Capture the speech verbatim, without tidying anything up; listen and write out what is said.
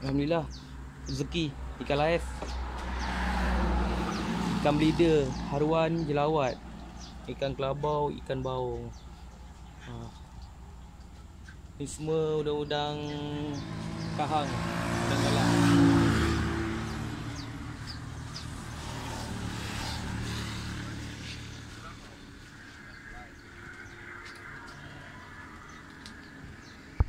Alhamdulillah, rezeki ikan laif, ikan belida, haruan, jelawat, ikan kelabau, ikan baung. Ha. Ni semua udang-udang kahang, udang galah.